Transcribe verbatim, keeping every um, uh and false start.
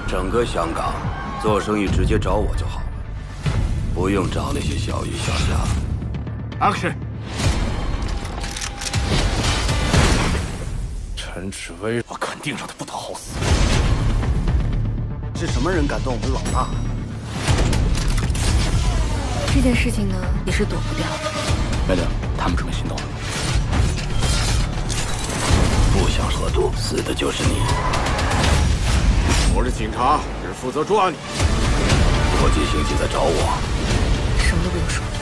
整个香港做生意直接找我就好了，不用找那些小鱼小虾。 Action！ 陈志威，我肯定让他不得好死。 是什么人敢动我们老大？ 这件事情呢，你是躲不掉的。 梅玲，他们准备行动了。 不想合作，死的就是你。 我是警察，只负责抓你。 国际刑警在找我。 什么都不用说。